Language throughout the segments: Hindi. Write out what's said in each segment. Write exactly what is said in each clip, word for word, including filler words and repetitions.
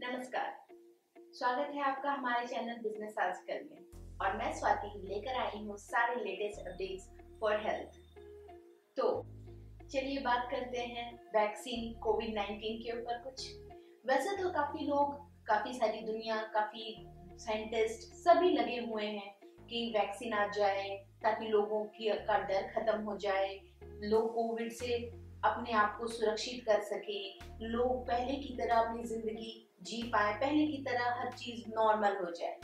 नमस्कार, स्वागत है आपका हमारे चैनल बिजनेस आजकल में और मैं स्वाति लेकर आई हूँ सारे लेटेस्ट अपडेट्स फॉर हेल्थ। तो चलिए बात करते हैं वैक्सीन कोविड नाइनटीन के ऊपर कुछ। वैसे तो काफी लोग, काफी सारी दुनिया, काफी साइंटिस्ट सभी लगे हुए हैं कि वैक्सीन आ जाए ताकि लोगों की का डर खत्म हो जाए, लोग कोविड से अपने आप को सुरक्षित कर सके, लोग पहले की तरह अपनी जिंदगी जी पाए, पहले की तरह हर चीज नॉर्मल हो जाए।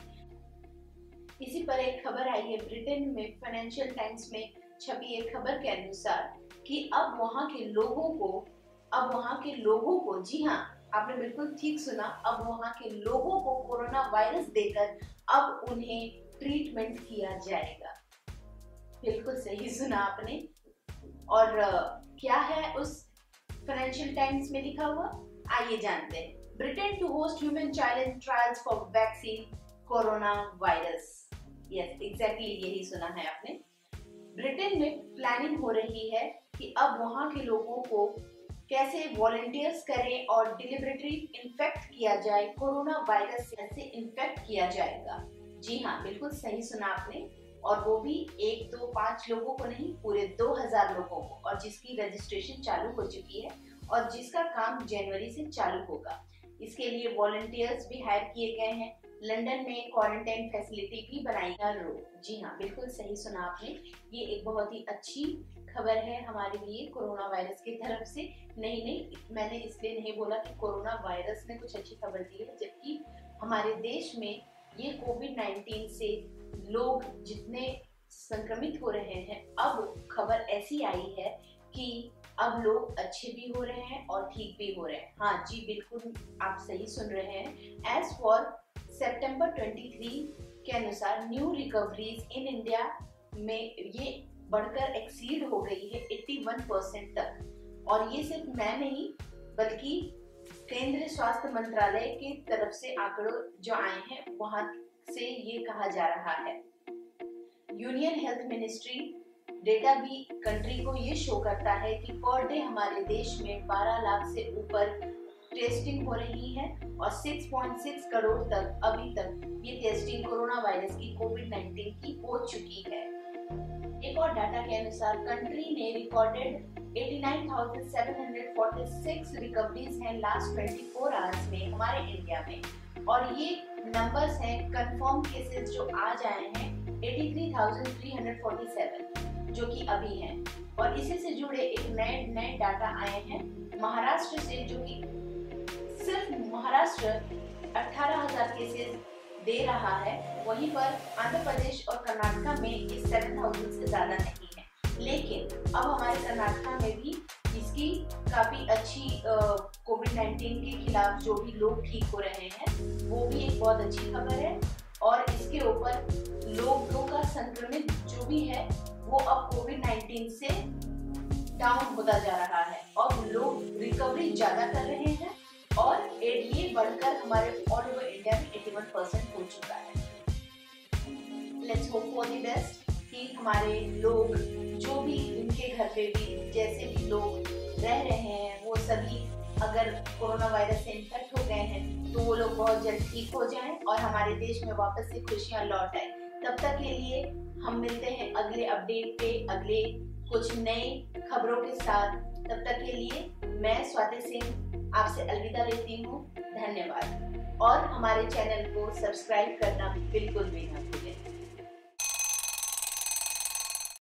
इसी पर एक खबर आई है ब्रिटेन में, फाइनेंशियल टाइम्स में छपी एक खबर के अनुसार कि अब वहां के लोगों को अब वहां के लोगों को जी हाँ, आपने बिल्कुल ठीक सुना, अब वहां के लोगों को कोरोना वायरस देकर अब उन्हें ट्रीटमेंट किया जाएगा। बिल्कुल सही सुना आपने। और क्या है उस फाइनेंशियल टाइम्स में लिखा हुआ, आइए जानते हैं। Britain to host human challenge trials for vaccine corona virus. Yes, exactly यही सुना है आपने। ब्रिटेन में प्लानिंग हो रही है कि अब वहां के लोगों को कैसे वॉलंटियर्स करें और डिलिबरेटली इन्फेक्ट किया जाए, कोरोना वायरस से कैसे इन्फेक्ट किया जाएगा। जी हाँ, बिल्कुल सही सुना आपने। और वो भी एक दो पांच लोगों को नहीं, पूरे दो हजार लोगों को, और जिसकी रजिस्ट्रेशन चालू हो चुकी है और जिसका काम जनवरी से चालू होगा। इसके लिए वॉलंटियर्स भी हायर किए गए हैं। लंदन में क्वारंटाइन फैसिलिटी भी बनाई गई। जी हाँ, बिल्कुल सही सुना आपने। ये एक बहुत ही अच्छी खबर है हमारे लिए कोरोना वायरस की तरफ से। नहीं नहीं मैंने इसलिए नहीं बोला कि कोरोना वायरस ने कुछ अच्छी खबर दी है, जबकि हमारे देश में ये कोविड नाइनटीन से लोग जितने संक्रमित हो रहे हैं, अब खबर ऐसी आई है कि अब लोग अच्छे भी हो रहे हैं और ठीक भी हो रहे हैं। हाँ जी, बिल्कुल आप सही सुन रहे हैं। एज फॉर सितंबर तेईस के अनुसार न्यू रिकवरीज इन इंडिया में ये बढ़कर एक्सीड हो गई है इक्यासी परसेंट तक। और ये सिर्फ मैं नहीं, बल्कि केंद्रीय स्वास्थ्य मंत्रालय की तरफ से आंकड़ों जो आए हैं वहां से ये कहा जा रहा है। यूनियन हेल्थ मिनिस्ट्री डेटा भी कंट्री को ये शो करता है कि पर डे हमारे देश में बारह लाख से ऊपर टेस्टिंग हो रही है और छह पॉइंट छह करोड़ तक अभी तक ये टेस्टिंग कोरोना वायरस की कोविड नाइनटीन की हो चुकी है। एक और डाटा के अनुसार कंट्री ने रिकॉर्डेड नवासी हज़ार सात सौ छियालीस रिकवरीज हैं लास्ट चौबीस आवर्स में हमारे इंडिया में। और ये नंबर्स हैं कंफर्म केसेस जो आज आए हैं तिरासी हज़ार तीन सौ सैंतालीस जो कि अभी हैं। और इसी से जुड़े एक नए नए डाटा आए हैं महाराष्ट्र से, जो कि सिर्फ महाराष्ट्र अठारह हज़ार केसेस दे रहा है। वहीं पर आंध्र प्रदेश और कर्नाटक में ये सात हज़ार से ज्यादा नहीं है, लेकिन अब हमारे कर्नाटक में भी इसकी काफी अच्छी कोविड नाइनटीन के खिलाफ जो भी लोग ठीक हो रहे हैं वो भी एक बहुत अच्छी खबर है। और इसके ऊपर लोगों का संक्रमित जो भी है वो अब कोविड नाइनटीन से डाउन होता जा रहा है और लोग रिकवरी ज्यादा कर रहे हैं और ये बढ़कर हमारे ऑल ओवर इंडिया में इक्यासी परसेंट हो चुका है। Let's hope for the best कि हमारे लोग जो भी इनके घर पे भी जैसे भी लोग रह रहे हैं वो सभी अगर कोरोना वायरस से इन्फेक्ट हो गए हैं तो वो लोग बहुत जल्द ठीक हो जाएं और हमारे देश में वापस से खुशियां लौट आए। तब तक के लिए हम मिलते हैं अगले अपडेट पे, अगले कुछ नए खबरों के साथ। तब तक के लिए मैं स्वाति सिंह आपसे अलविदा लेती हूँ। धन्यवाद। और हमारे चैनल को सब्सक्राइब करना बिल्कुल भी ना भूलें।